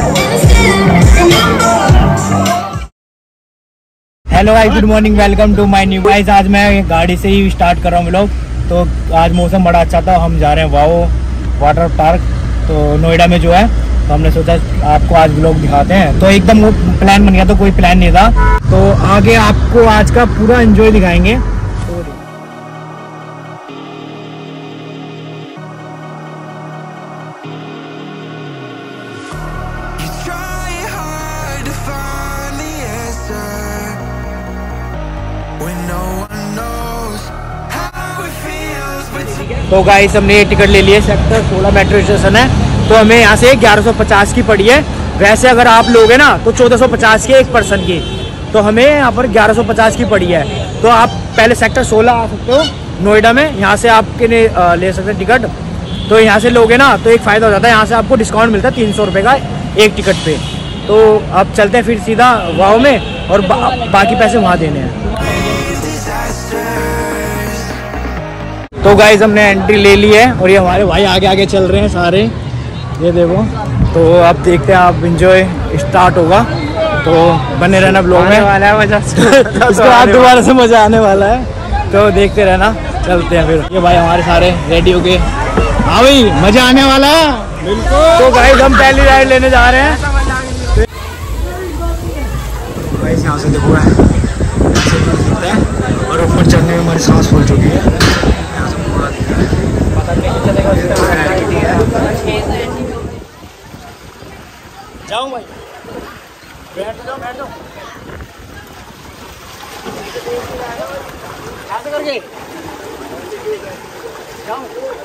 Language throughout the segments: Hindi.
Hello guys, good morning, welcome to my new guys. आज मैं गाड़ी से ही स्टार्ट कर रहा हूँ व्लॉग। तो आज मौसम बड़ा अच्छा था, हम जा रहे हैं वाओ वाटर पार्क, तो नोएडा में जो है। तो हमने सोचा आपको आज व्लॉग दिखाते हैं। तो एकदम वो प्लान बन गया, तो कोई प्लान नहीं था। तो आगे आपको आज का पूरा एंजॉय दिखाएंगे। तो गाइस हमने ये टिकट ले लिया, सेक्टर 16 मेट्रो स्टेशन है। तो हमें यहाँ से 1150 की पड़ी है। वैसे अगर आप लोगे ना तो 1450 की एक पर्सन की, तो हमें यहाँ पर 1150 की पड़ी है। तो आप पहले सेक्टर 16 आ सकते हो नोएडा में, यहाँ से आपके ले सकते हैं टिकट। तो यहाँ से लोगे ना तो एक फ़ायदा हो जाता है, यहाँ से आपको डिस्काउंट मिलता है 300 रुपये का एक टिकट पे। तो अब चलते हैं फिर सीधा वाओ में, और बाकी पैसे वहाँ देने हैं। तो गाइस हमने एंट्री ले ली है, और ये हमारे भाई आगे आगे चल रहे हैं सारे, ये देखो। तो अब देखते हैं, आप इंजॉय स्टार्ट होगा, तो बने रहना ब्लॉग में वाला है मजा। इसके बाद दोबारा से मजा आने वाला है, तो देखते रहना। चलते हैं फिर। ये भाई हमारे सारे रेडी हो गए। हाँ भाई, मजा आने वाला है बिल्कुल। तो गाइस हम पहली राइड लेने जा रहे हैं। गाइस यहाँ से देखो और ऊपर चढ़ने में हमारी सांस फूल चुकी है। जाऊं भाई, बैठ जाओ बैठ जाओ, ऐसे करके जाऊं।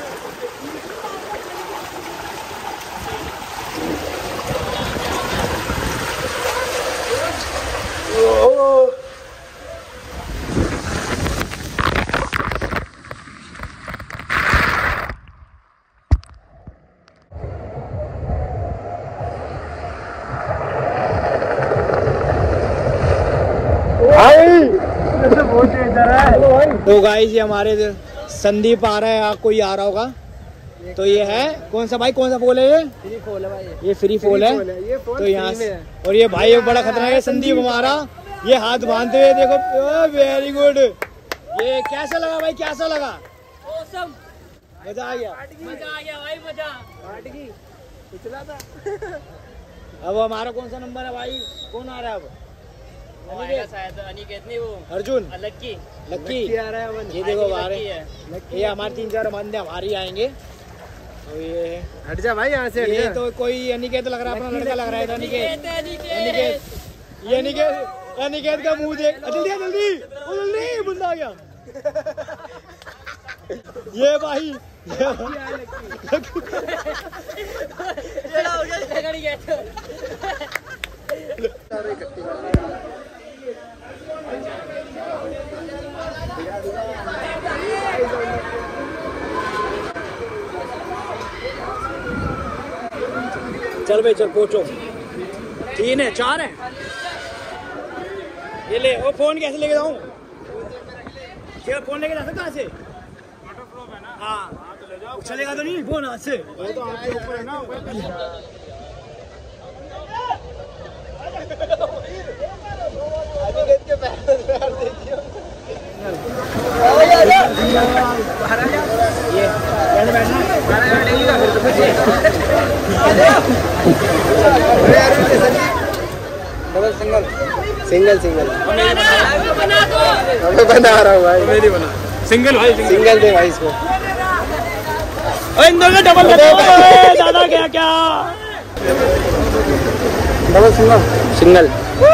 तो गाइस ये हमारे संदीप आ रहा है, आप कोई आ रहा होगा। तो ये है कौन सा भाई, कौन सा फॉल है ये? फ्री फॉल है भाई, ये फ्री फॉल है। तो यहाँ से, और ये भाई बड़ा खतरनाक है संदीप हमारा, ये हाथ बांधते हुए देखो। Very good. ये कैसा लगा भाई, कैसा लगा? ऑसम, मजा आ गया, मजा आ गया भाई, मजा पिछला था। अब हमारा कौन सा नंबर है भाई, कौन आ रहा है अब? शायद अनिकेत नहीं, वो अर्जुन, लक्की आ रहा है। ये देखो हमारे, ये हमारे 3-4 बंदे हमारी आएंगे। तो ये हट जा भाई यहाँ से। ये तो कोई अनिकेत लग रहा है, अपना लड़का लग रहा है। अनिकेत, ये अनिकेत का मुंह देख, जल्दी जल्दी बंदा आ गया। ये भाई चल भाई चल, पहुंचो। 3 है 4 है। ये ले, वो फोन कैसे लेके जाऊं? फोन लेके जा सकता कहाँ से? हाँ तो ले जाओ। चलेगा तो नहीं फोन हाथ से? वो तो आपके ऊपर है ना। सिंगल बना रहा हूँ भाई, मेरी बना सिंगल भाई, सिंगल दे भाई इसको। इन दोनों डबल दादा क्या डबल सिंगल।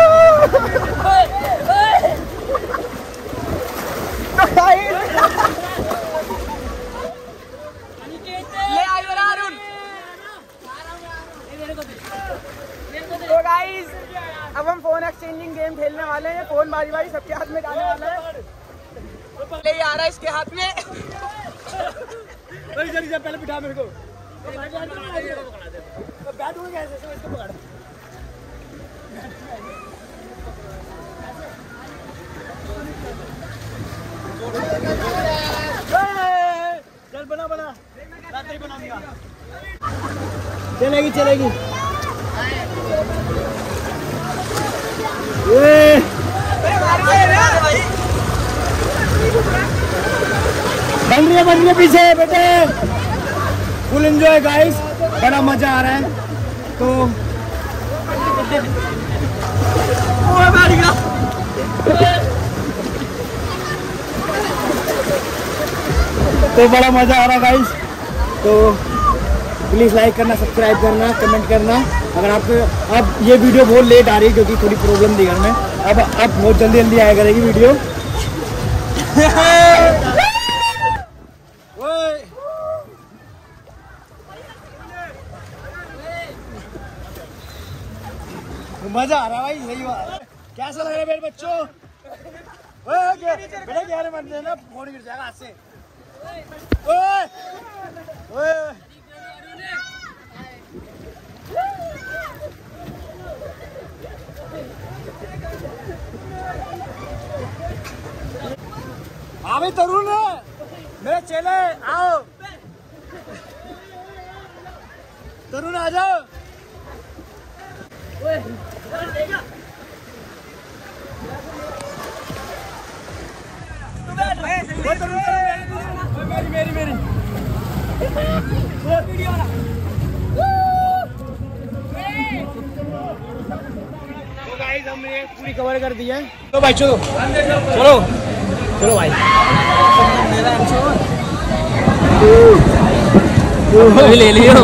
तो गाइस अब हम फोन एक्सचेंजिंग गेम खेलने वाले हैं। फोन बारी बारी सबके हाथ में जाने वाला है। ले आ रहा है इसके हाथ में। पहले बिठा मेरे को। बैठूंगा कैसे? इसको पकड़। चल बना रात्रि बनाऊंगा। चलेगी बन रही है पीछे बेटे। फुल एंजॉय गाइस, बड़ा मजा आ रहा है। तो बड़ा मजा आ रहा है गाइस। तो प्लीज लाइक करना, सब्सक्राइब करना, कमेंट करना। अगर आपको अब ये वीडियो बहुत लेट आ रही है क्योंकि थोड़ी प्रॉब्लम थी घर में। अब बहुत जल्दी आया करेगी वीडियो। मजा आ रहा है भाई, सही बात। कैसा लग रहा है मेरे बच्चों? बेटा गहरे मत लेना, फोन गिर जाएगा हाथ से। हाँ भाई तरुण मेरे चेले आओ, तरुण आ जाओ। मेरी तो गाइस हमने पूरी कवर कर दी है। तो भाई चलो भाई ले लियो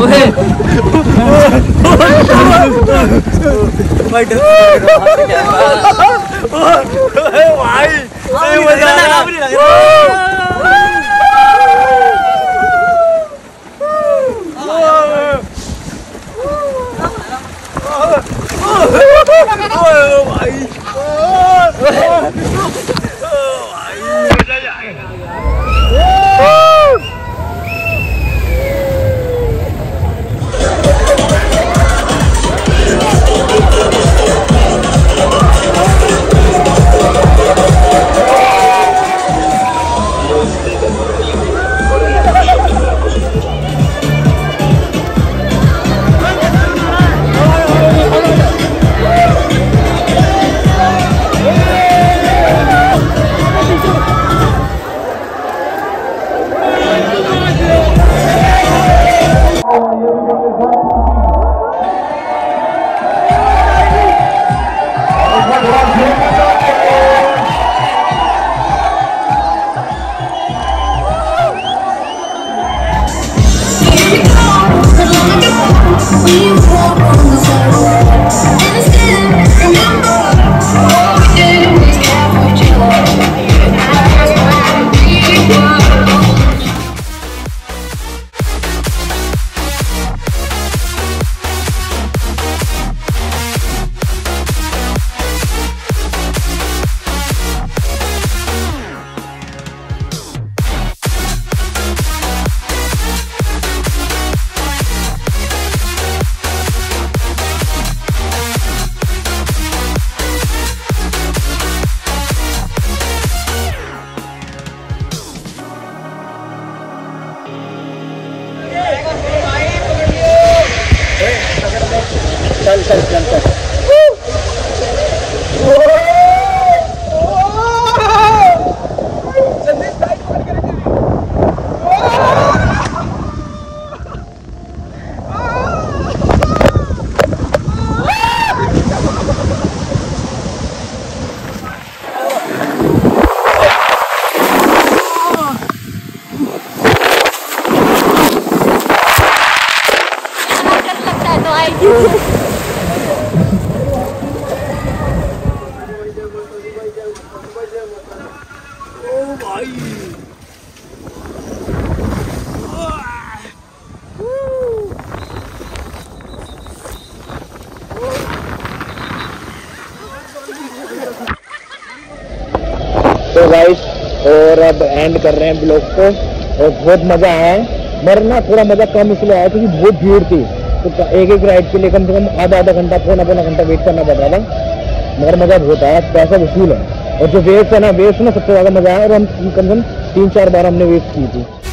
चल तो गाइस और अब एंड कर रहे हैं ब्लॉग को। और बहुत मजा आया है, मगर ना थोड़ा मजा कम इसलिए आया क्योंकि बहुत भीड़ थी। तो एक राइड के लिए कम से कम आधा घंटा पौना घंटा वेट करना पड़ रहा था, मगर मजा बहुत आया। पैसा वसूल है। और जो वेव्स है ना, वेव्स में सबसे ज्यादा मजा आया। और हम कम से कम 3-4 बार हमने वेव्स की थी।